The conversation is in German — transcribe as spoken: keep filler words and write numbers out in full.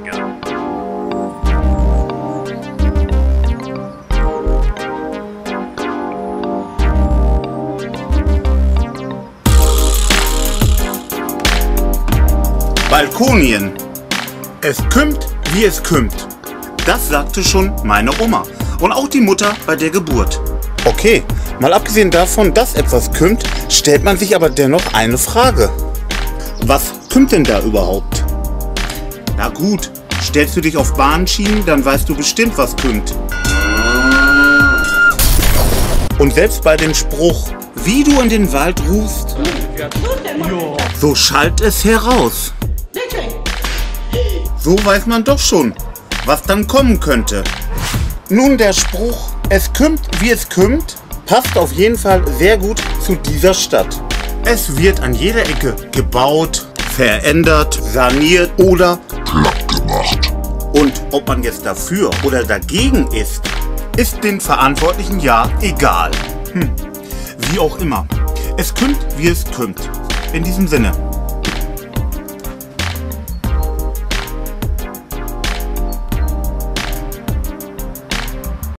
Finger. Balkonien. Es kümmt, wie es kümmt. Das sagte schon meine Oma und auch die Mutter bei der Geburt. Okay, mal abgesehen davon, dass etwas kümmt, stellt man sich aber dennoch eine Frage. Was kümmt denn da überhaupt? Na gut, stellst du dich auf Bahnschienen, dann weißt du bestimmt, was kümmt. Und selbst bei dem Spruch, wie du in den Wald rufst, so schallt es heraus. So weiß man doch schon, was dann kommen könnte. Nun, der Spruch, es kümmt, wie es kümmt, passt auf jeden Fall sehr gut zu dieser Stadt. Es wird an jeder Ecke gebaut, verändert, saniert oder platt gemacht. Und ob man jetzt dafür oder dagegen ist, ist den Verantwortlichen ja egal. Hm. Wie auch immer. Es kümmt, wie es kümmt. In diesem Sinne.